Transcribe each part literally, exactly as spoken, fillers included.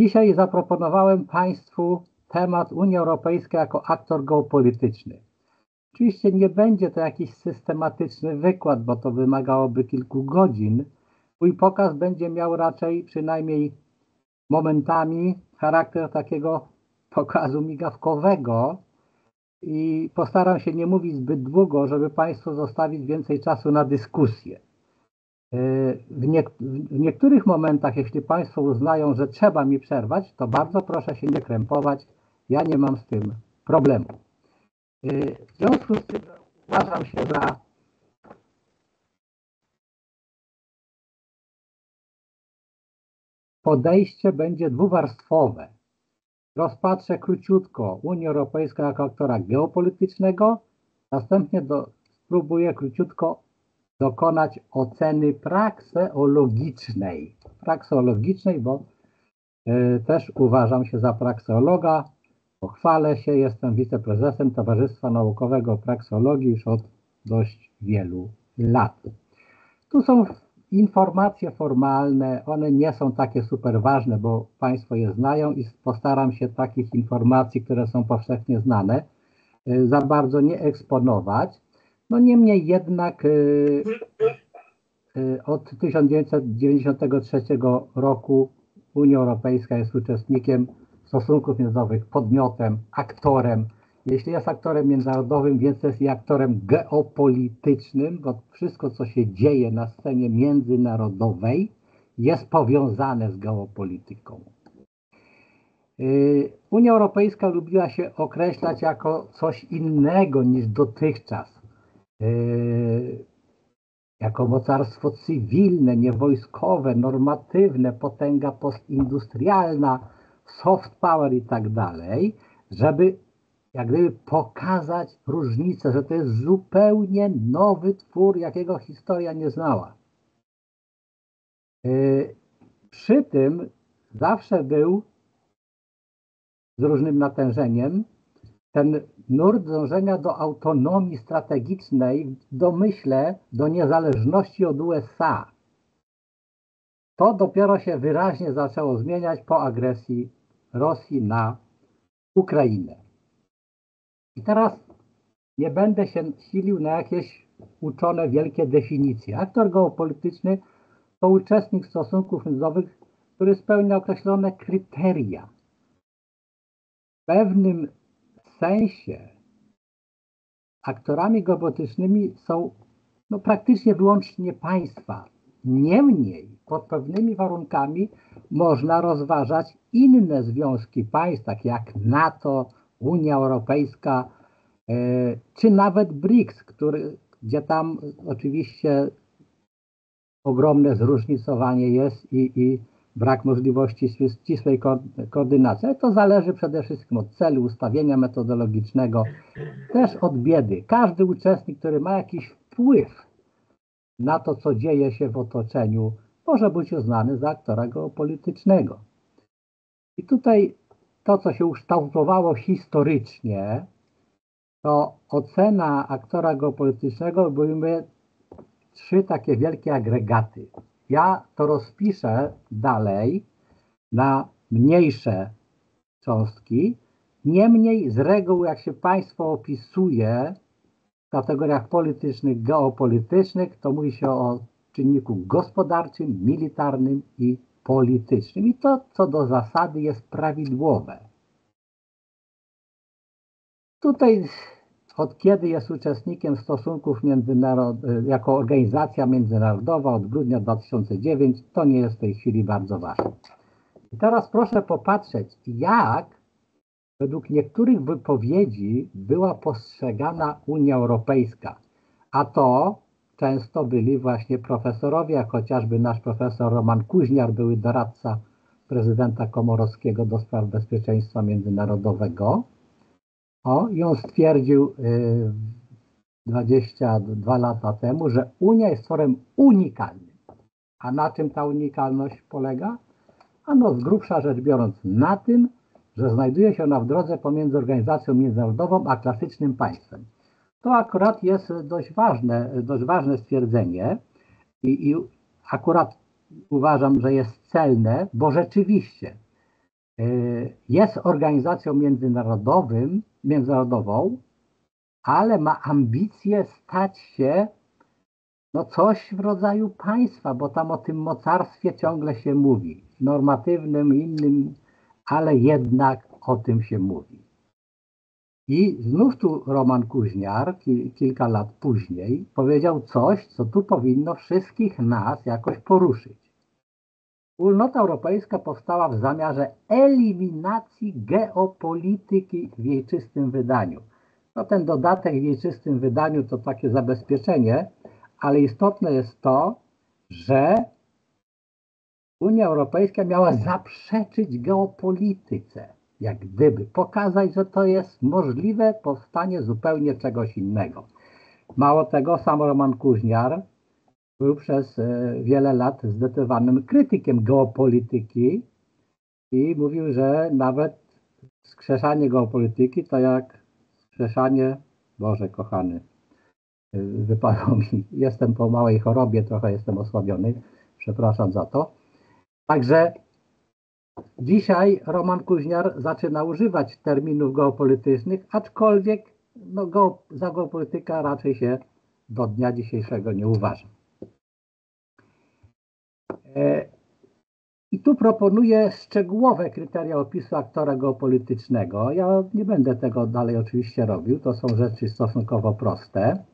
Dzisiaj zaproponowałem Państwu temat Unia Europejska jako aktor geopolityczny. Oczywiście nie będzie to jakiś systematyczny wykład, bo to wymagałoby kilku godzin. Mój pokaz będzie miał raczej przynajmniej momentami charakter takiego pokazu migawkowego i postaram się nie mówić zbyt długo, żeby Państwu zostawić więcej czasu na dyskusję. W, nie, w niektórych momentach, jeśli Państwo uznają, że trzeba mi przerwać, to bardzo proszę się nie krępować, ja nie mam z tym problemu. W związku z tym uważam się za podejście będzie dwuwarstwowe. Rozpatrzę króciutko Unię Europejską jako aktora geopolitycznego, następnie do, spróbuję króciutko dokonać oceny prakseologicznej. Prakseologicznej, bo y, też uważam się za prakseologa, pochwalę się, jestem wiceprezesem Towarzystwa Naukowego Prakseologii już od dość wielu lat. Tu są informacje formalne, one nie są takie super ważne, bo Państwo je znają i postaram się takich informacji, które są powszechnie znane, y, za bardzo nie eksponować. No niemniej jednak y, y, od tysiąc dziewięćset dziewięćdziesiątego trzeciego roku Unia Europejska jest uczestnikiem stosunków międzynarodowych, podmiotem, aktorem. Jeśli jest aktorem międzynarodowym, więc jest i aktorem geopolitycznym, bo wszystko, co się dzieje na scenie międzynarodowej, jest powiązane z geopolityką. Y, Unia Europejska lubiła się określać jako coś innego niż dotychczas. Jako mocarstwo cywilne, niewojskowe, normatywne, potęga postindustrialna, soft power i tak dalej, żeby jak gdyby pokazać różnicę, że to jest zupełnie nowy twór, jakiego historia nie znała. Przy tym zawsze był z różnym natężeniem ten nurt dążenia do autonomii strategicznej w domyśle do niezależności od U S A. To dopiero się wyraźnie zaczęło zmieniać po agresji Rosji na Ukrainę. I teraz nie będę się silił na jakieś uczone wielkie definicje. Aktor geopolityczny to uczestnik stosunków międzynarodowych, który spełnia określone kryteria. W pewnym sensie aktorami geopolitycznymi są no, praktycznie wyłącznie państwa. Niemniej pod pewnymi warunkami można rozważać inne związki państw, takie jak NATO, Unia Europejska, e, czy nawet BRICS, który, gdzie tam oczywiście ogromne zróżnicowanie jest i, i brak możliwości ścisłej ko koordynacji. Ale to zależy przede wszystkim od celu, ustawienia metodologicznego, też od biedy. Każdy uczestnik, który ma jakiś wpływ na to, co dzieje się w otoczeniu, może być uznany za aktora geopolitycznego. I tutaj to, co się ukształtowało historycznie, to ocena aktora geopolitycznego były trzy takie wielkie agregaty. Ja to rozpiszę dalej na mniejsze cząstki. Niemniej z reguły, jak się państwo opisuje w kategoriach politycznych, geopolitycznych, to mówi się o czynniku gospodarczym, militarnym i politycznym. I to, co do zasady, jest prawidłowe. Tutaj od kiedy jest uczestnikiem stosunków międzynarodowych, jako organizacja międzynarodowa od grudnia dwa tysiące dziewiątego, to nie jest w tej chwili bardzo ważne. I teraz proszę popatrzeć, jak według niektórych wypowiedzi była postrzegana Unia Europejska. A to często byli właśnie profesorowie, jak chociażby nasz profesor Roman Kuźniar, były doradca prezydenta Komorowskiego do spraw bezpieczeństwa międzynarodowego. O, i on stwierdził y, dwadzieścia dwa lata temu, że Unia jest tworem unikalnym. A na czym ta unikalność polega? Ano z grubsza rzecz biorąc na tym, że znajduje się ona w drodze pomiędzy organizacją międzynarodową a klasycznym państwem. To akurat jest dość ważne, dość ważne stwierdzenie i, i akurat uważam, że jest celne, bo rzeczywiście jest organizacją międzynarodową, międzynarodową, ale ma ambicje stać się no coś w rodzaju państwa, bo tam o tym mocarstwie ciągle się mówi. Normatywnym, innym, ale jednak o tym się mówi. I znów tu Roman Kuźniar, ki, kilka lat później, powiedział coś, co tu powinno wszystkich nas jakoś poruszyć. Wspólnota Europejska powstała w zamiarze eliminacji geopolityki w jej czystym wydaniu. No ten dodatek w jej czystym wydaniu to takie zabezpieczenie, ale istotne jest to, że Unia Europejska miała zaprzeczyć geopolityce, jak gdyby pokazać, że to jest możliwe powstanie zupełnie czegoś innego. Mało tego, sam Roman Kuźniar był przez wiele lat zdecydowanym krytykiem geopolityki i mówił, że nawet skrzeszanie geopolityki to jak skrzeszanie, Boże kochany, wypadło mi, jestem po małej chorobie, trochę jestem osłabiony, przepraszam za to. Także dzisiaj Roman Kuźniar zaczyna używać terminów geopolitycznych, aczkolwiek no, go, za geopolityka raczej się do dnia dzisiejszego nie uważa. I tu proponuję szczegółowe kryteria opisu aktora geopolitycznego. Ja nie będę tego dalej oczywiście robił, to są rzeczy stosunkowo proste.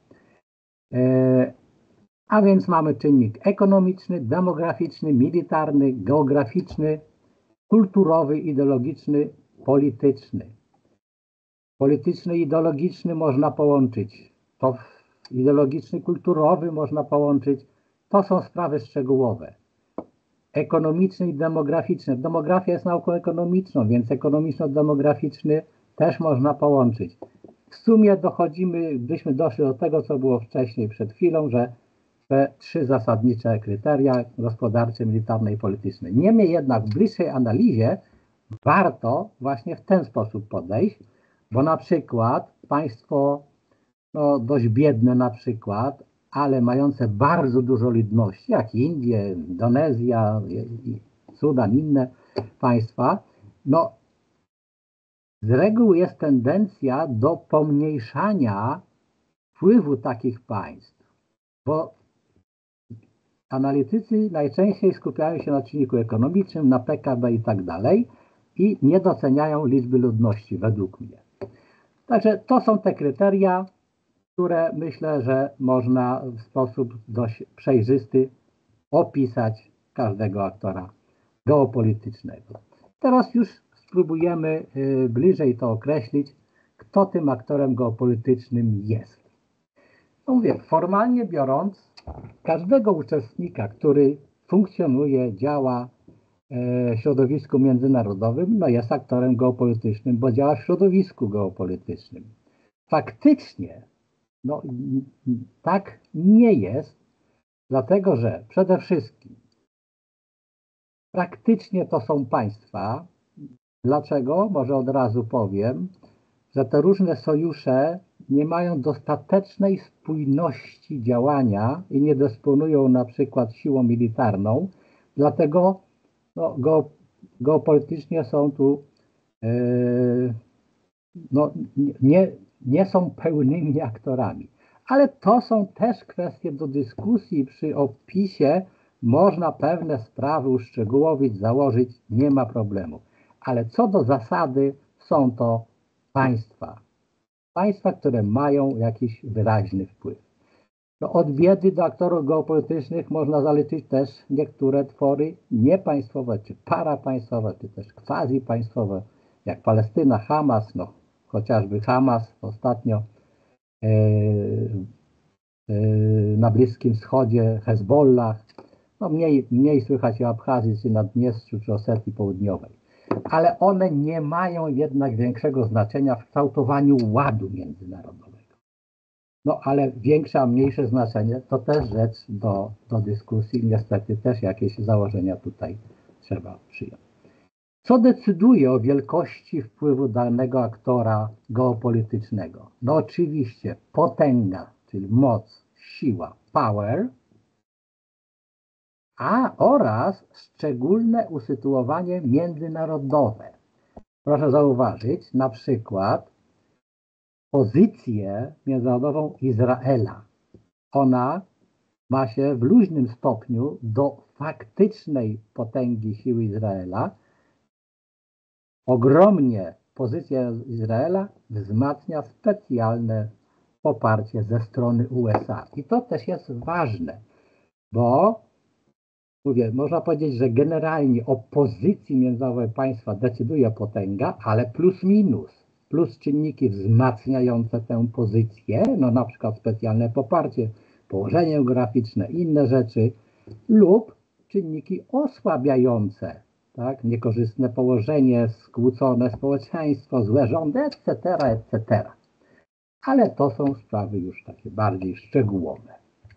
A więc mamy czynnik ekonomiczny, demograficzny, militarny, geograficzny, kulturowy, ideologiczny, polityczny. Polityczny i ideologiczny można połączyć. To ideologiczny, kulturowy można połączyć. To są sprawy szczegółowe. Ekonomiczny i demograficzny. Demografia jest nauką ekonomiczną, więc ekonomiczno-demograficzny też można połączyć. W sumie dochodzimy, byśmy doszli do tego, co było wcześniej przed chwilą, że te trzy zasadnicze kryteria gospodarcze, militarne i polityczne. Niemniej jednak w bliższej analizie warto właśnie w ten sposób podejść, bo na przykład państwo no, dość biedne na przykład, ale mające bardzo dużo ludności, jak Indie, Indonezja, Sudan, inne państwa, no z reguły jest tendencja do pomniejszania wpływu takich państw, bo analitycy najczęściej skupiają się na czynniku ekonomicznym, na P K B i tak dalej i nie doceniają liczby ludności według mnie. Także to są te kryteria, które myślę, że można w sposób dość przejrzysty opisać każdego aktora geopolitycznego. Teraz już spróbujemy bliżej to określić, kto tym aktorem geopolitycznym jest. No mówię, formalnie biorąc, każdego uczestnika, który funkcjonuje, działa w środowisku międzynarodowym, no jest aktorem geopolitycznym, bo działa w środowisku geopolitycznym. Faktycznie no, tak nie jest, dlatego że przede wszystkim praktycznie to są państwa. Dlaczego? Może od razu powiem, że te różne sojusze nie mają dostatecznej spójności działania i nie dysponują na przykład siłą militarną, dlatego no, go, geopolitycznie są tu yy, no, nie, nie są pełnymi aktorami. Ale to są też kwestie do dyskusji. Przy opisie można pewne sprawy uszczegółowić, założyć, nie ma problemu. Ale co do zasady są to państwa. Państwa, które mają jakiś wyraźny wpływ. No, od biedy do aktorów geopolitycznych można zaliczyć też niektóre twory niepaństwowe, czy parapaństwowe, czy też quasi-państwowe, jak Palestyna, Hamas, no chociażby Hamas ostatnio e, e, na Bliskim Wschodzie, Hezbollah, no mniej, mniej słychać o Abchazji, czy Naddniestrzu, czy Osetii Południowej. Ale one nie mają jednak większego znaczenia w kształtowaniu ładu międzynarodowego. No ale większe, a mniejsze znaczenie to też rzecz do, do dyskusji. Niestety też jakieś założenia tutaj trzeba przyjąć. Co decyduje o wielkości wpływu danego aktora geopolitycznego? No oczywiście potęga, czyli moc, siła, power, a oraz szczególne usytuowanie międzynarodowe. Proszę zauważyć na przykład pozycję międzynarodową Izraela. Ona ma się w luźnym stopniu do faktycznej potęgi siły Izraela. Ogromnie pozycja Izraela wzmacnia specjalne poparcie ze strony U S A. I to też jest ważne, bo mówię, można powiedzieć, że generalnie o pozycji międzynarodowej państwa decyduje potęga, ale plus minus, plus czynniki wzmacniające tę pozycję, no na przykład specjalne poparcie, położenie geograficzne, inne rzeczy, lub czynniki osłabiające, tak, niekorzystne położenie, skłócone społeczeństwo, złe rządy, et cetera, et cetera. Ale to są sprawy już takie bardziej szczegółowe.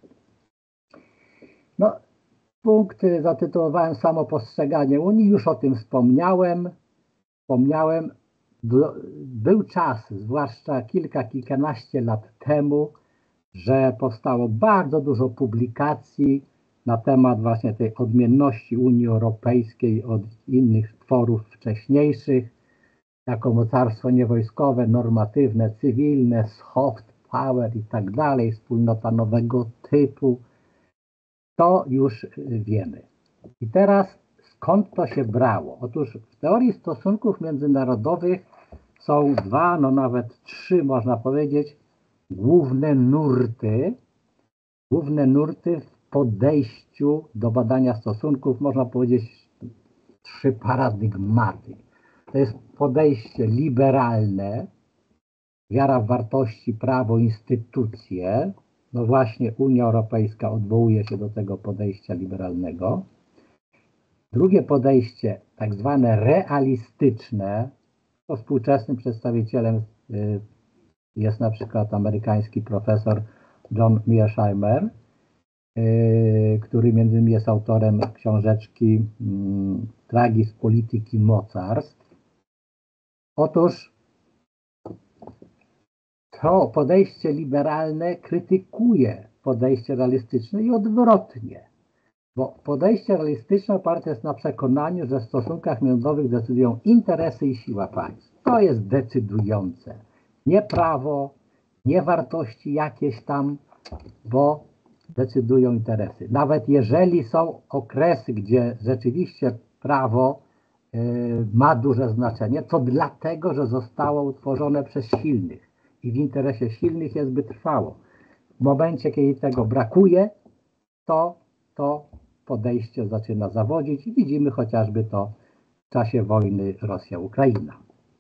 No, punkt zatytułowałem Samopostrzeganie Unii, już o tym wspomniałem. Wspomniałem, był czas, zwłaszcza kilka, kilkanaście lat temu, że powstało bardzo dużo publikacji na temat właśnie tej odmienności Unii Europejskiej od innych tworów wcześniejszych, jako mocarstwo niewojskowe, normatywne, cywilne, soft power i tak dalej, wspólnota nowego typu. To już wiemy. I teraz skąd to się brało? Otóż w teorii stosunków międzynarodowych są dwa, no nawet trzy można powiedzieć, główne nurty, główne nurty w podejściu do badania stosunków, można powiedzieć trzy paradygmaty. To jest podejście liberalne, wiara w wartości, prawo, instytucje. No właśnie Unia Europejska odwołuje się do tego podejścia liberalnego. Drugie podejście, tak zwane realistyczne, to współczesnym przedstawicielem jest na przykład amerykański profesor John Mearsheimer, który między innymi jest autorem książeczki Tragizm polityki mocarstw. Otóż to podejście liberalne krytykuje podejście realistyczne i odwrotnie. Bo podejście realistyczne oparte jest na przekonaniu, że w stosunkach międzynarodowych decydują interesy i siła państw. To jest decydujące. Nie prawo, nie wartości jakieś tam, bo decydują interesy. Nawet jeżeli są okresy, gdzie rzeczywiście prawo y, ma duże znaczenie, to dlatego, że zostało utworzone przez silnych i w interesie silnych jest, by trwało. W momencie, kiedy tego brakuje, to to podejście zaczyna zawodzić i widzimy chociażby to w czasie wojny Rosja-Ukraina.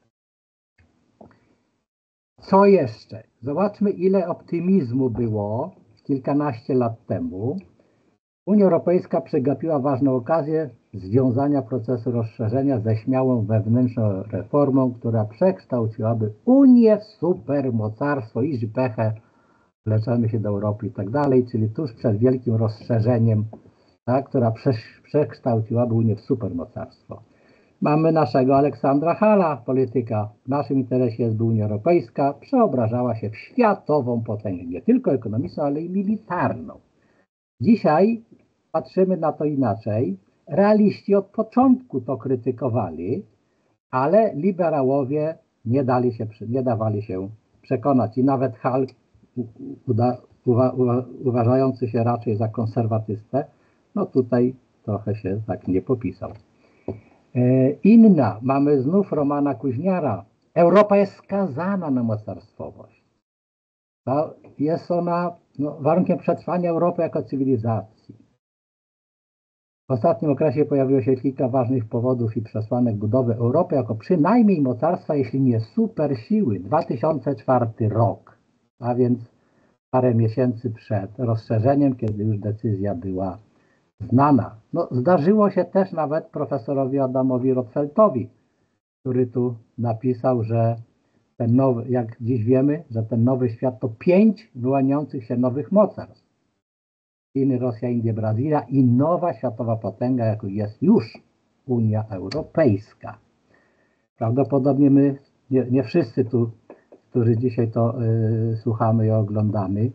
Co jeszcze? Zobaczmy, ile optymizmu było kilkanaście lat temu. Unia Europejska przegapiła ważną okazję związania procesu rozszerzenia ze śmiałą wewnętrzną reformą, która przekształciłaby Unię w supermocarstwo i pechę, leczemy się do Europy i tak dalej, czyli tuż przed wielkim rozszerzeniem, tak, która prze, przekształciłaby Unię w supermocarstwo. Mamy naszego Aleksandra Halla, polityka. W naszym interesie jest, by Unia Europejska przeobrażała się w światową potęgę, nie tylko ekonomiczną, ale i militarną. Dzisiaj patrzymy na to inaczej. Realiści od początku to krytykowali, ale liberałowie nie, dali się, nie dawali się przekonać. I nawet Hall, uda, uwa, uwa, uważający się raczej za konserwatystę, no tutaj trochę się tak nie popisał. Inna, mamy znów Romana Kuźniara. Europa jest skazana na mocarstwowość. To jest ona no, warunkiem przetrwania Europy jako cywilizacji. W ostatnim okresie pojawiło się kilka ważnych powodów i przesłanek budowy Europy jako przynajmniej mocarstwa, jeśli nie supersiły. dwa tysiące czwarty rok, a więc parę miesięcy przed rozszerzeniem, kiedy już decyzja była znana. No, zdarzyło się też nawet profesorowi Adamowi Rotfeltowi, który tu napisał, że ten nowy, jak dziś wiemy, że ten nowy świat to pięć wyłaniających się nowych mocarstw. Chiny, Rosja, Indie, Brazylia i nowa światowa potęga, jaką jest już Unia Europejska. Prawdopodobnie my, nie, nie wszyscy tu, którzy dzisiaj to y, słuchamy i oglądamy,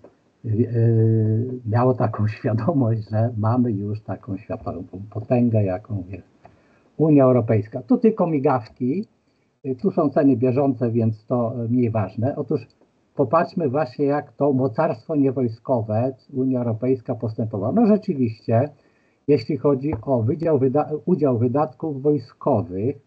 miało taką świadomość, że mamy już taką światową potęgę, jaką jest Unia Europejska. Tu tylko migawki, tu są ceny bieżące, więc to mniej ważne. Otóż popatrzmy właśnie, jak to mocarstwo niewojskowe Unia Europejska postępowała. No rzeczywiście, jeśli chodzi o wydział wyda udział wydatków wojskowych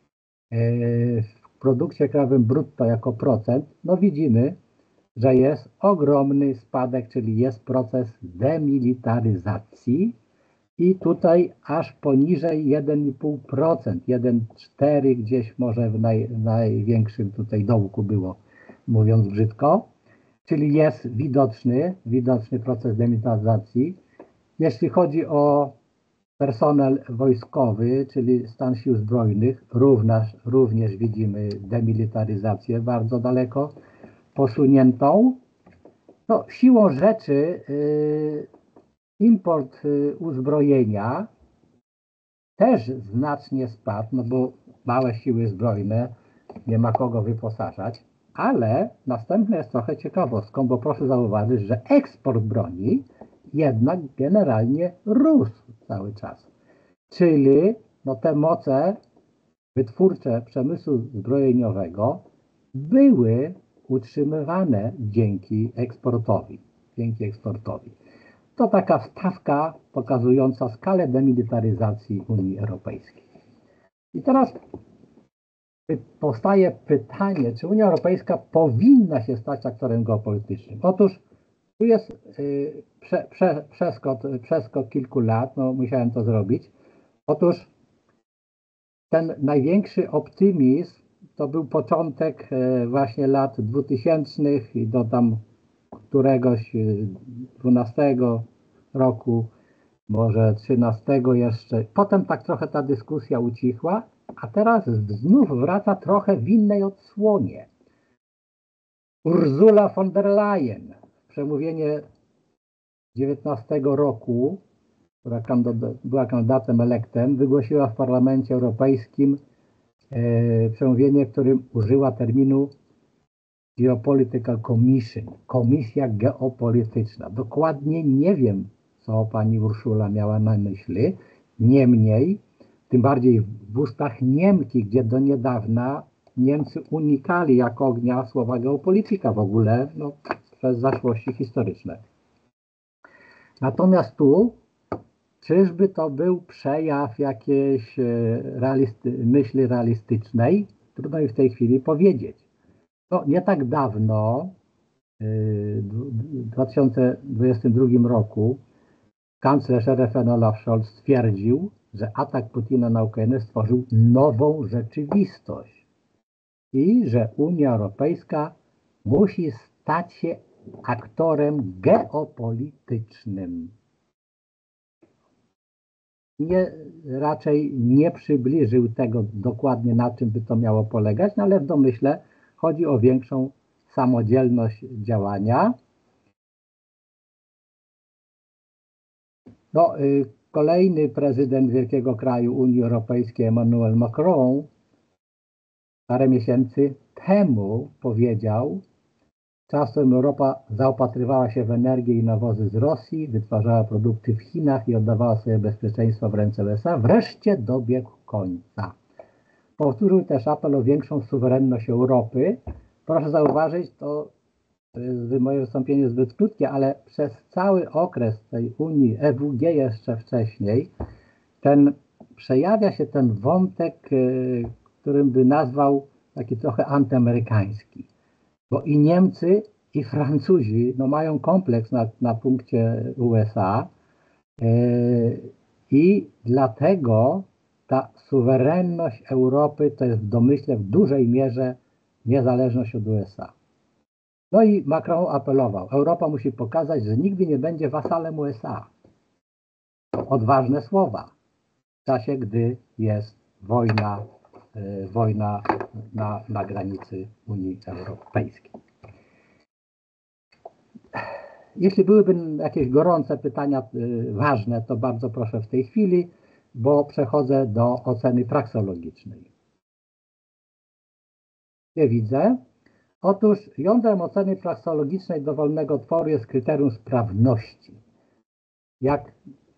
w produkcie krajowym brutto jako procent, no widzimy, że jest ogromny spadek, czyli jest proces demilitaryzacji i tutaj aż poniżej jeden i pół procent, jeden przecinek cztery gdzieś może w naj, największym tutaj dołku było, mówiąc brzydko, czyli jest widoczny, widoczny proces demilitaryzacji. Jeśli chodzi o personel wojskowy, czyli stan sił zbrojnych, również, również widzimy demilitaryzację bardzo daleko posuniętą. No, siłą rzeczy y, import y, uzbrojenia też znacznie spadł, no bo małe siły zbrojne, nie ma kogo wyposażać, ale następne jest trochę ciekawostką, bo proszę zauważyć, że eksport broni jednak generalnie rósł cały czas. Czyli no, te moce wytwórcze przemysłu zbrojeniowego były utrzymywane dzięki eksportowi. Dzięki eksportowi. To taka wstawka pokazująca skalę demilitaryzacji Unii Europejskiej. I teraz powstaje pytanie, czy Unia Europejska powinna się stać aktorem geopolitycznym. Otóż tu jest y, prze, prze, przeskok, przeskok kilku lat, no musiałem to zrobić. Otóż ten największy optymizm to był początek y, właśnie lat dwutysięcznych i do tam któregoś y, dwunastego roku, może trzynastego jeszcze. Potem tak trochę ta dyskusja ucichła, a teraz znów wraca trochę w innej odsłonie. Ursula von der Leyen, przemówienie dziewiętnastego roku, która była kandydatem elektem, wygłosiła w Parlamencie Europejskim e, przemówienie, w którym użyła terminu Geopolitical Commission, komisja geopolityczna. Dokładnie nie wiem, co pani Urszula miała na myśli, niemniej, tym bardziej w ustach Niemki, gdzie do niedawna Niemcy unikali jak ognia słowa geopolityka w ogóle, no, przez zaszłości historyczne. Natomiast tu, czyżby to był przejaw jakiejś realisty, myśli realistycznej? Trudno mi w tej chwili powiedzieć. No, nie tak dawno, w dwa tysiące dwudziestym drugim roku, kanclerz R F N Olaf Scholz stwierdził, że atak Putina na Ukrainę stworzył nową rzeczywistość i że Unia Europejska musi stać się aktorem geopolitycznym. Nie, raczej nie przybliżył tego dokładnie, na czym by to miało polegać, no ale w domyśle chodzi o większą samodzielność działania. No, y, kolejny prezydent wielkiego kraju Unii Europejskiej, Emmanuel Macron, parę miesięcy temu powiedział: czasem Europa zaopatrywała się w energię i nawozy z Rosji, wytwarzała produkty w Chinach i oddawała sobie bezpieczeństwo w ręce U S A. Wreszcie dobiegł końca. Powtórzył też apel o większą suwerenność Europy. Proszę zauważyć, to moje wystąpienie jest zbyt krótkie, ale przez cały okres tej Unii E W G jeszcze wcześniej ten, przejawia się ten wątek, którym by nazwał taki trochę antyamerykański. Bo i Niemcy, i Francuzi no, mają kompleks na, na punkcie U S A yy, i dlatego ta suwerenność Europy to jest w domyśle w dużej mierze niezależność od U S A. No i Macron apelował: Europa musi pokazać, że nigdy nie będzie wasalem U S A. To odważne słowa w czasie, gdy jest wojna, yy, wojna na, na granicy Unii Europejskiej. Jeśli byłyby jakieś gorące pytania y, ważne, to bardzo proszę w tej chwili, bo przechodzę do oceny praksologicznej. Nie widzę. Otóż jądrem oceny praksologicznej dowolnego tworu jest kryterium sprawności. Jak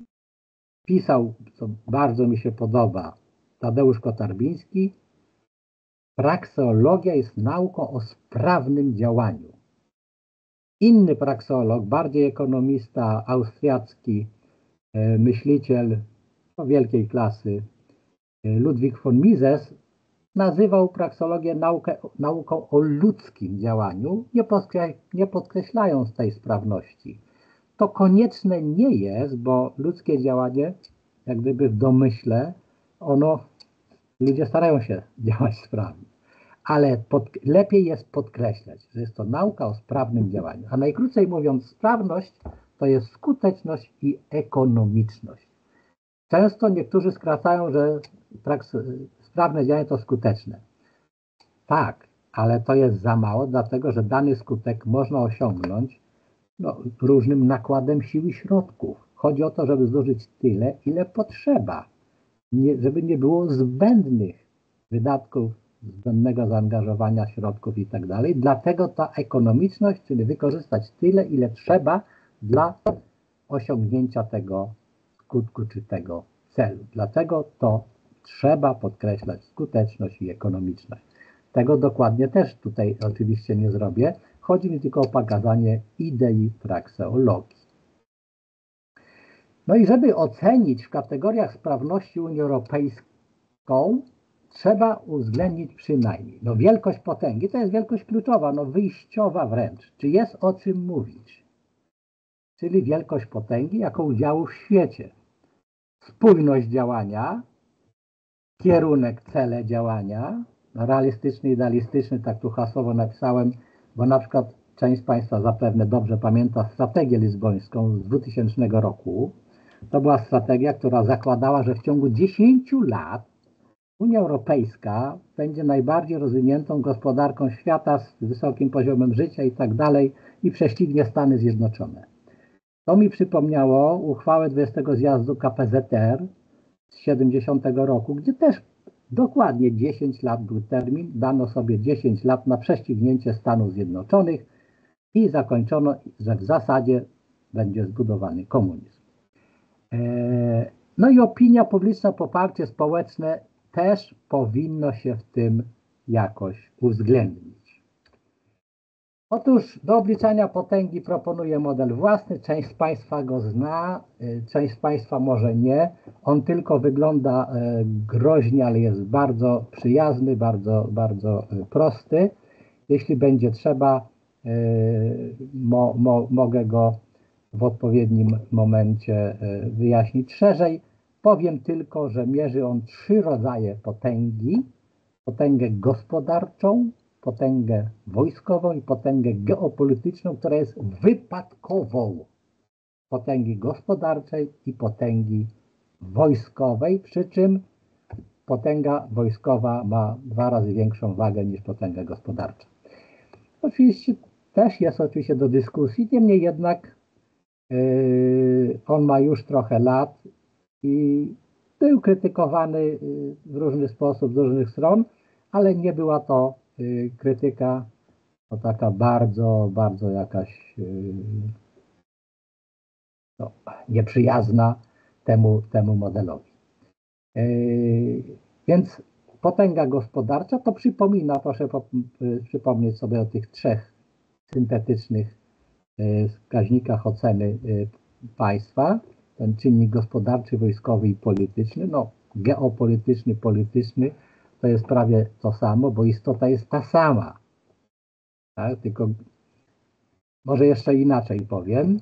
pisał, co bardzo mi się podoba, Tadeusz Kotarbiński, prakseologia jest nauką o sprawnym działaniu. Inny prakseolog, bardziej ekonomista austriacki, e, myśliciel no, wielkiej klasy, e, Ludwig von Mises, nazywał praksologię naukę, nauką o ludzkim działaniu, nie, podkreś, nie podkreślając tej sprawności. To konieczne nie jest, bo ludzkie działanie, jak gdyby w domyśle, ono, ludzie starają się działać sprawnie, ale pod, lepiej jest podkreślać, że jest to nauka o sprawnym działaniu. A najkrócej mówiąc, sprawność to jest skuteczność i ekonomiczność. Często niektórzy skracają, że praks, sprawne działanie to skuteczne. Tak, ale to jest za mało, dlatego że dany skutek można osiągnąć no, różnym nakładem sił i środków. Chodzi o to, żeby zużyć tyle, ile potrzeba, nie, żeby nie było zbędnych wydatków, zbędnego zaangażowania środków i tak dalej. Dlatego ta ekonomiczność, czyli wykorzystać tyle, ile trzeba dla osiągnięcia tego skutku czy tego celu. Dlatego to trzeba podkreślać skuteczność i ekonomiczność. Tego dokładnie też tutaj oczywiście nie zrobię. Chodzi mi tylko o pokazanie idei prakseologii. No i żeby ocenić w kategoriach sprawności Unię Europejską, trzeba uwzględnić przynajmniej no wielkość potęgi, to jest wielkość kluczowa, no wyjściowa wręcz. Czy jest o czym mówić? Czyli wielkość potęgi jako udziału w świecie. Spójność działania, kierunek, cele działania, no realistyczny, idealistyczny, tak tu hasowo napisałem, bo na przykład część z Państwa zapewne dobrze pamięta strategię lizbońską z dwutysięcznego roku. To była strategia, która zakładała, że w ciągu dziesięciu lat Unia Europejska będzie najbardziej rozwiniętą gospodarką świata z wysokim poziomem życia i tak dalej i prześcignie Stany Zjednoczone. To mi przypomniało uchwałę dwudziestego zjazdu K P Z R z siedemdziesiątego roku, gdzie też dokładnie dziesięć lat był termin, dano sobie dziesięć lat na prześcignięcie Stanów Zjednoczonych i zakończono, że w zasadzie będzie zbudowany komunizm. No i opinia publiczna, poparcie społeczne też powinno się w tym jakoś uwzględnić. Otóż do obliczania potęgi proponuję model własny. Część z Państwa go zna, część z Państwa może nie. On tylko wygląda groźnie, ale jest bardzo przyjazny, bardzo, bardzo prosty. Jeśli będzie trzeba, mo, mo, mogę go w odpowiednim momencie wyjaśnić szerzej. Powiem tylko, że mierzy on trzy rodzaje potęgi. Potęgę gospodarczą, potęgę wojskową i potęgę geopolityczną, która jest wypadkową potęgi gospodarczej i potęgi wojskowej, przy czym potęga wojskowa ma dwa razy większą wagę niż potęga gospodarcza. Oczywiście też jest oczywiście do dyskusji, niemniej jednak yy, on ma już trochę lat i był krytykowany w różny sposób z różnych stron, ale nie była to y, krytyka to taka bardzo, bardzo jakaś y, no, nieprzyjazna temu, temu modelowi. Y, więc potęga gospodarcza to przypomina, proszę po, y, przypomnieć sobie o tych trzech syntetycznych y, wskaźnikach oceny y, państwa. Ten czynnik gospodarczy, wojskowy i polityczny, no geopolityczny, polityczny, to jest prawie to samo, bo istota jest ta sama. Tak? Tylko może jeszcze inaczej powiem.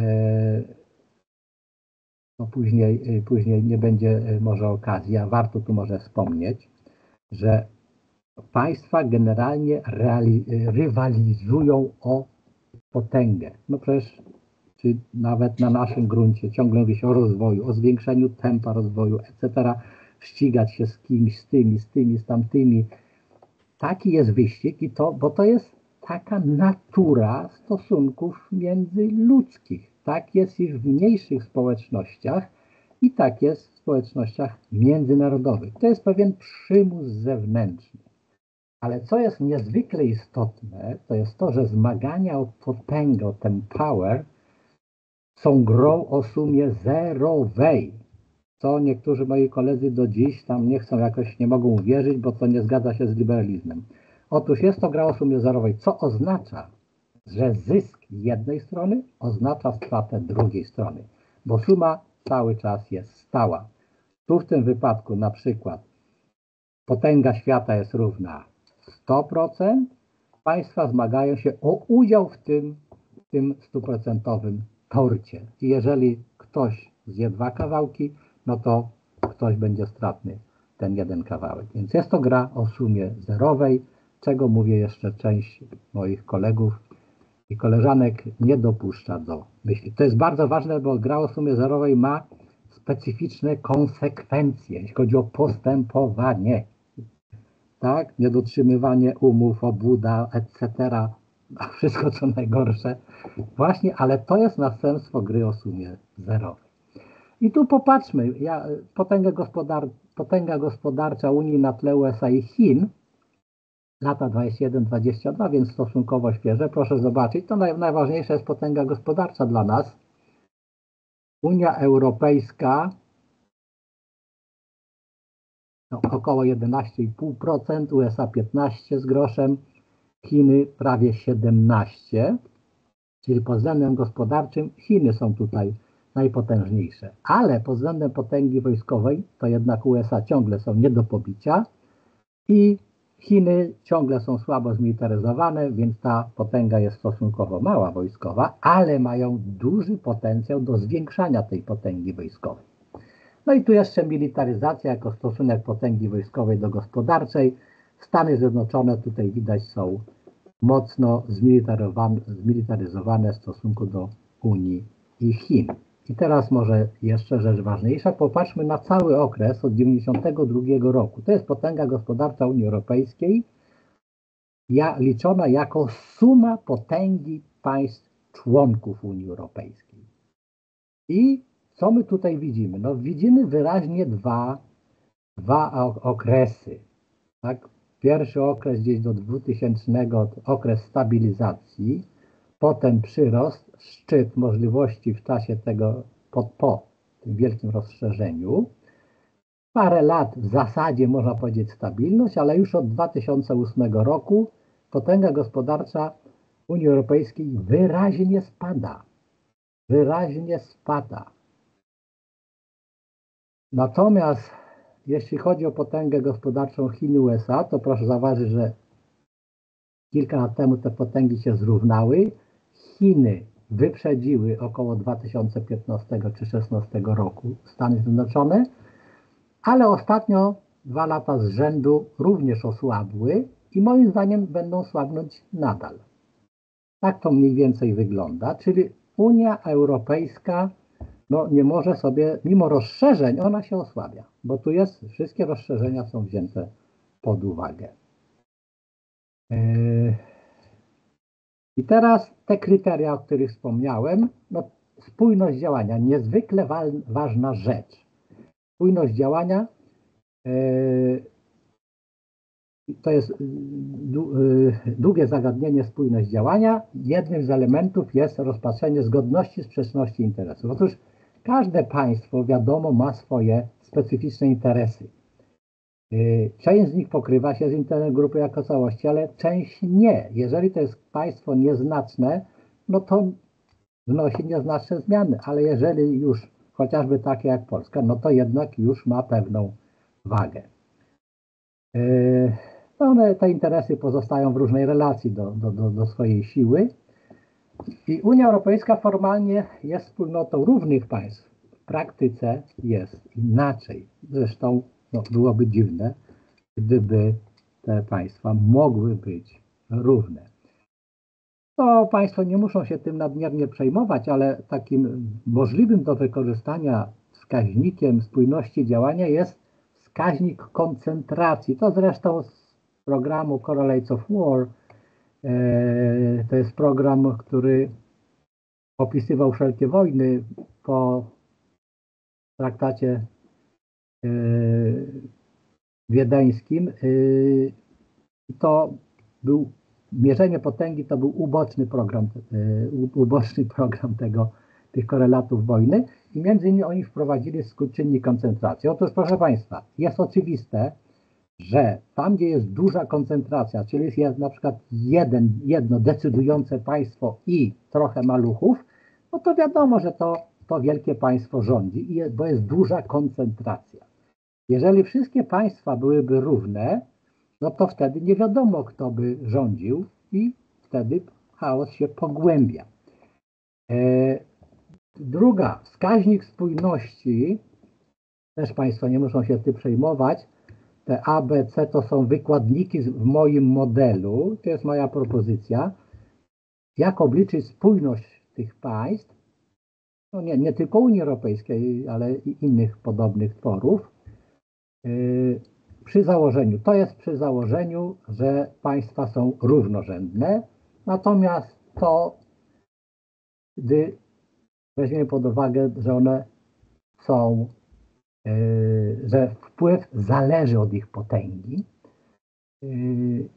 No później, później nie będzie może okazji, a warto tu może wspomnieć, że państwa generalnie rywalizują o potęgę. No przecież czy nawet na naszym gruncie ciągle mówi się o rozwoju, o zwiększeniu tempa rozwoju, et cetera. Ścigać się z kimś, z tymi, z tymi, z tamtymi. Taki jest wyścig, i to, bo to jest taka natura stosunków międzyludzkich. Tak jest i w mniejszych społecznościach i tak jest w społecznościach międzynarodowych. To jest pewien przymus zewnętrzny. Ale co jest niezwykle istotne, to jest to, że zmagania o potęgę, o ten power, są grą o sumie zerowej. Co niektórzy moi koledzy do dziś tam nie chcą jakoś, nie mogą uwierzyć, bo to nie zgadza się z liberalizmem. Otóż jest to gra o sumie zerowej, co oznacza, że zysk jednej strony oznacza stratę drugiej strony, bo suma cały czas jest stała. Tu w tym wypadku na przykład potęga świata jest równa sto procent, państwa zmagają się o udział w tym, w tym stuprocentowym torcie. I jeżeli ktoś zje dwa kawałki, no to ktoś będzie stratny ten jeden kawałek. Więc jest to gra o sumie zerowej, czego mówię jeszcze część moich kolegów i koleżanek nie dopuszcza do myśli. To jest bardzo ważne, bo gra o sumie zerowej ma specyficzne konsekwencje, jeśli chodzi o postępowanie. Tak? Niedotrzymywanie umów, obłuda, et cetera. Wszystko co najgorsze. Właśnie, ale to jest następstwo gry o sumie zerowej. I tu popatrzmy, ja, potęga, gospodar, potęga gospodarcza Unii na tle U S A i Chin, lata dwadzieścia jeden dwadzieścia dwa, więc stosunkowo świeże. Proszę zobaczyć, to naj, najważniejsza jest potęga gospodarcza dla nas. Unia Europejska no, około jedenaście i pół procent, U S A piętnaście z groszem, Chiny prawie siedemnaście, czyli pod względem gospodarczym Chiny są tutaj najpotężniejsze. Ale pod względem potęgi wojskowej to jednak U S A ciągle są nie do pobicia i Chiny ciągle są słabo zmilitaryzowane, więc ta potęga jest stosunkowo mała wojskowa, ale mają duży potencjał do zwiększania tej potęgi wojskowej. No i tu jeszcze militaryzacja jako stosunek potęgi wojskowej do gospodarczej. Stany Zjednoczone tutaj widać są mocno zmilitaryzowane w stosunku do Unii i Chin. I teraz może jeszcze rzecz ważniejsza. Popatrzmy na cały okres od dziewięćdziesiątego drugiego roku. To jest potęga gospodarcza Unii Europejskiej, ja, liczona jako suma potęgi państw członków Unii Europejskiej. I co my tutaj widzimy? No, widzimy wyraźnie dwa, dwa okresy. Tak? Pierwszy okres gdzieś do dwutysięcznego, okres stabilizacji, potem przyrost, szczyt możliwości w czasie tego, po, po tym wielkim rozszerzeniu. Parę lat w zasadzie można powiedzieć stabilność, ale już od dwa tysiące ósmego roku potęga gospodarcza Unii Europejskiej wyraźnie spada. Wyraźnie spada. Natomiast jeśli chodzi o potęgę gospodarczą Chin i U S A, to proszę zauważyć, że kilka lat temu te potęgi się zrównały. Chiny wyprzedziły około dwa tysiące piętnastego czy dwa tysiące szesnastego roku Stany Zjednoczone, ale ostatnio dwa lata z rzędu również osłabły i moim zdaniem będą słabnąć nadal. Tak to mniej więcej wygląda, czyli Unia Europejska no, nie może sobie, mimo rozszerzeń, ona się osłabia, bo tu jest, wszystkie rozszerzenia są wzięte pod uwagę. Yy. I teraz te kryteria, o których wspomniałem, no, spójność działania, niezwykle wa ważna rzecz. Spójność działania yy, to jest długie zagadnienie spójność działania. Jednym z elementów jest rozpatrzenie zgodności, sprzeczności interesów. Otóż każde państwo, wiadomo, ma swoje specyficzne interesy. Część z nich pokrywa się z interesem grupy jako całości, ale część nie. Jeżeli to jest państwo nieznaczne, no to wnosi nieznaczne zmiany, ale jeżeli już chociażby takie jak Polska, no to jednak już ma pewną wagę. No one, te interesy pozostają w różnej relacji do, do, do, do swojej siły i Unia Europejska formalnie jest wspólnotą różnych państw. W praktyce jest inaczej. Zresztą no, byłoby dziwne, gdyby te państwa mogły być równe. To państwo nie muszą się tym nadmiernie przejmować, ale takim możliwym do wykorzystania wskaźnikiem spójności działania jest wskaźnik koncentracji. To zresztą z programu Correlates of War. To jest program, który opisywał wszelkie wojny po traktacie wiedeńskim. I to był, mierzenie potęgi to był uboczny program, uboczny program tego, tych korelatów wojny i między innymi oni wprowadzili czynnik koncentracji. Otóż proszę Państwa, jest oczywiste, że tam, gdzie jest duża koncentracja, czyli jest na przykład jeden, jedno decydujące państwo i trochę maluchów, no to wiadomo, że to, to wielkie państwo rządzi, bo jest duża koncentracja. Jeżeli wszystkie państwa byłyby równe, no to wtedy nie wiadomo, kto by rządził i wtedy chaos się pogłębia. E, druga, wskaźnik spójności, też Państwo nie muszą się tym przejmować, te A, B, C to są wykładniki w moim modelu, to jest moja propozycja, jak obliczyć spójność tych państw, no nie, nie tylko Unii Europejskiej, ale i innych podobnych tworów, yy, przy założeniu, to jest przy założeniu, że państwa są równorzędne, natomiast to, gdy weźmiemy pod uwagę, że one są, yy, że wpływ zależy od ich potęgi. Yy,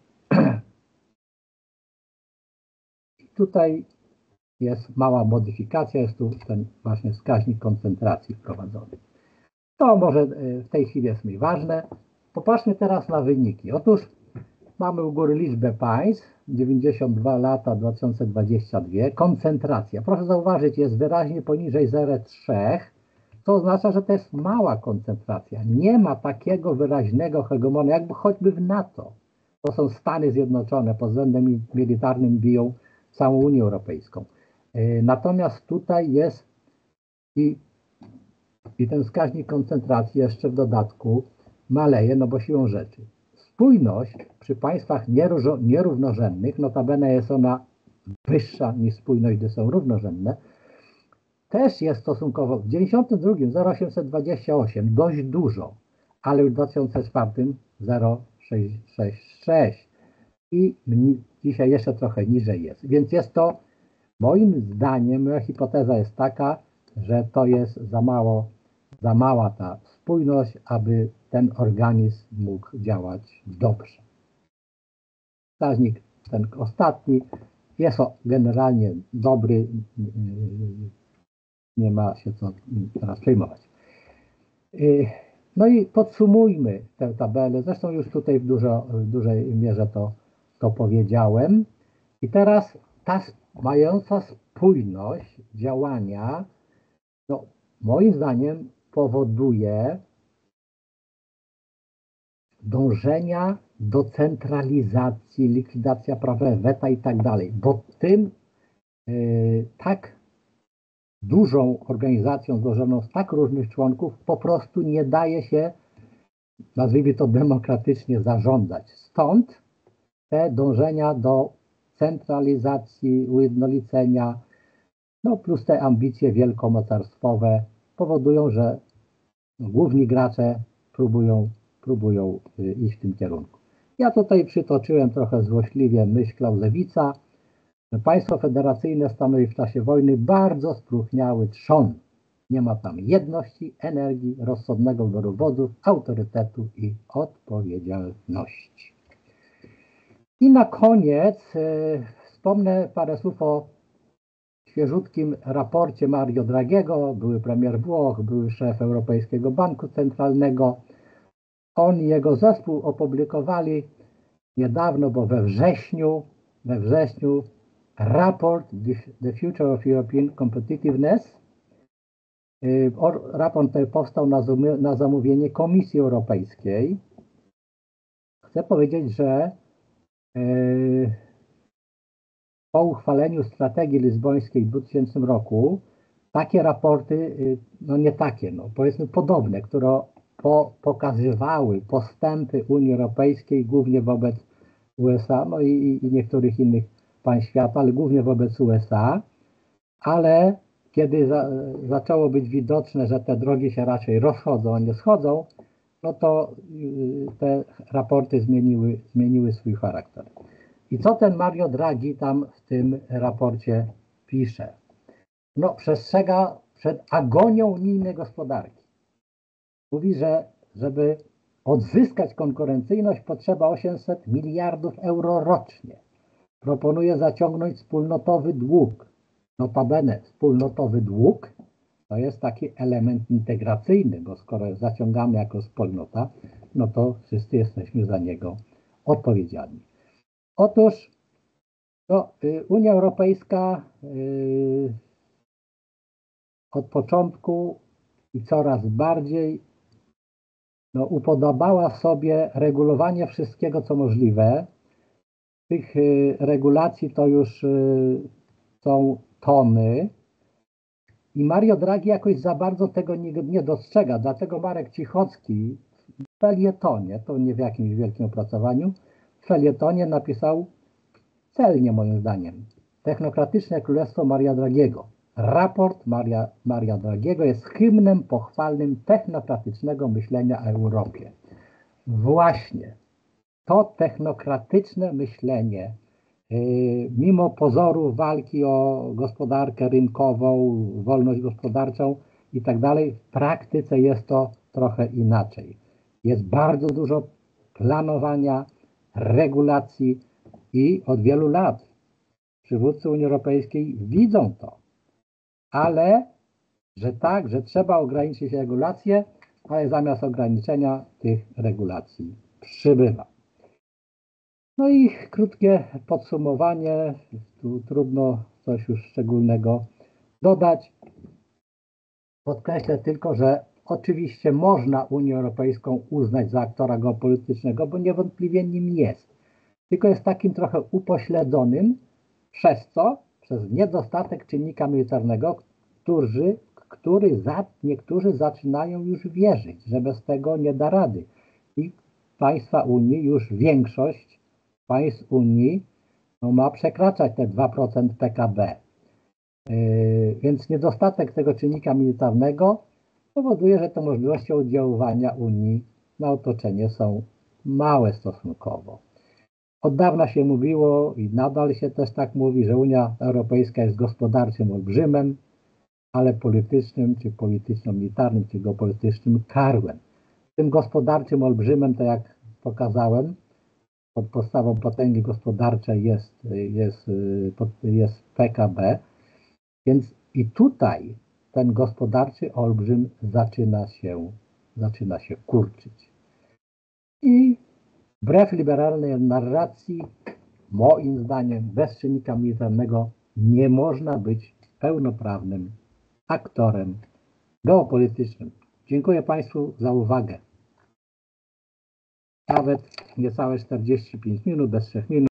tutaj jest mała modyfikacja, jest tu ten właśnie wskaźnik koncentracji wprowadzony. To może w tej chwili jest mi ważne. Popatrzmy teraz na wyniki. Otóż mamy u góry liczbę państw, dziewięćdziesiąt dwa lata, dwa tysiące dwadzieścia dwa, koncentracja. Proszę zauważyć, jest wyraźnie poniżej zero przecinek trzy, to oznacza, że to jest mała koncentracja. Nie ma takiego wyraźnego hegemona, jakby choćby w NATO. To są Stany Zjednoczone, pod względem militarnym biją całą Unię Europejską. Natomiast tutaj jest i, i ten wskaźnik koncentracji jeszcze w dodatku maleje, no bo siłą rzeczy. Spójność przy państwach nierównorzędnych, notabene jest ona wyższa niż spójność, gdy są równorzędne, też jest stosunkowo w dziewięćdziesiątym drugim zero przecinek osiemset dwadzieścia osiem, dość dużo, ale w dwa tysiące czwartym zero przecinek sześćset sześćdziesiąt sześć i dzisiaj jeszcze trochę niżej jest. Więc jest to, moim zdaniem, moja hipoteza jest taka, że to jest za mało, za mała ta spójność, aby ten organizm mógł działać dobrze. Wskaźnik ten ostatni jest generalnie dobry, nie ma się co teraz przejmować. No i podsumujmy tę tabelę, zresztą już tutaj w, dużo, w dużej mierze to, to powiedziałem. I teraz ta mająca spójność działania, no, moim zdaniem powoduje dążenia do centralizacji, likwidacja prawa weta i tak dalej, bo tym yy, tak dużą organizacją złożoną z tak różnych członków po prostu nie daje się, nazwijmy to demokratycznie, zarządzać. Stąd te dążenia do centralizacji, ujednolicenia, no plus te ambicje wielkomocarstwowe powodują, że główni gracze próbują, próbują iść w tym kierunku. Ja tutaj przytoczyłem trochę złośliwie myśl Clausewitza, że państwo federacyjne stanowi w czasie wojny bardzo spróchniały trzon. Nie ma tam jedności, energii, rozsądnego wyboru wodzów, autorytetu i odpowiedzialności. I na koniec e, wspomnę parę słów o świeżutkim raporcie Mario Draghiego, były premier Włoch, były szef Europejskiego Banku Centralnego. On i jego zespół opublikowali niedawno, bo we wrześniu, we wrześniu raport The Future of European Competitiveness. Raport ten powstał na, na zamówienie Komisji Europejskiej. Chcę powiedzieć, że yy, po uchwaleniu strategii lizbońskiej w dwutysięcznym roku takie raporty, yy, no nie takie, no powiedzmy podobne, które po, pokazywały postępy Unii Europejskiej głównie wobec U S A, no i, i niektórych innych państw świata, ale głównie wobec U S A, ale kiedy za, zaczęło być widoczne, że te drogi się raczej rozchodzą, a nie schodzą, no to yy, te raporty zmieniły, zmieniły swój charakter. I co ten Mario Draghi tam w tym raporcie pisze? No, przestrzega przed agonią unijnej gospodarki. Mówi, że żeby odzyskać konkurencyjność potrzeba osiemset miliardów euro rocznie. Proponuje zaciągnąć wspólnotowy dług. Notabene wspólnotowy dług to jest taki element integracyjny, bo skoro zaciągamy jako wspólnota, no to wszyscy jesteśmy za niego odpowiedzialni. Otóż no, Unia Europejska yy, od początku i coraz bardziej no, upodobała sobie regulowanie wszystkiego, co możliwe. Tych y, regulacji to już y, są tony i Mario Draghi jakoś za bardzo tego nie, nie dostrzega, dlatego Marek Cichocki w felietonie, to nie w jakimś wielkim opracowaniu, w felietonie napisał celnie moim zdaniem Technokratyczne Królestwo Maria Draghiego. Raport Maria, Maria Draghiego jest hymnem pochwalnym technokratycznego myślenia o Europie. Właśnie to technokratyczne myślenie, yy, mimo pozoru walki o gospodarkę rynkową, wolność gospodarczą i tak dalej, w praktyce jest to trochę inaczej. Jest bardzo dużo planowania, regulacji i od wielu lat przywódcy Unii Europejskiej widzą to, ale że tak, że trzeba ograniczyć regulacje, ale zamiast ograniczenia tych regulacji przybywa. No i krótkie podsumowanie, tu trudno coś już szczególnego dodać. Podkreślę tylko, że oczywiście można Unię Europejską uznać za aktora geopolitycznego, bo niewątpliwie nim jest. Tylko jest takim trochę upośledzonym, przez co? Przez niedostatek czynnika militarnego, który, który za, niektórzy zaczynają już wierzyć, że bez tego nie da rady. I państwa Unii, już większość państw Unii no, ma przekraczać te dwa procent P K B. Yy, więc niedostatek tego czynnika militarnego powoduje, że te możliwości oddziaływania Unii na otoczenie są małe stosunkowo. Od dawna się mówiło i nadal się też tak mówi, że Unia Europejska jest gospodarczym olbrzymem, ale politycznym, czy polityczno-militarnym, czy geopolitycznym karłem. Tym gospodarczym olbrzymem, tak jak pokazałem, pod podstawą potęgi gospodarczej jest, jest, jest P K B, więc i tutaj ten gospodarczy olbrzym zaczyna się, zaczyna się kurczyć. I wbrew liberalnej narracji, moim zdaniem, bez czynnika militarnego nie można być pełnoprawnym aktorem geopolitycznym. Dziękuję Państwu za uwagę. Nawet niecałe czterdzieści pięć minut, bez trzech minut.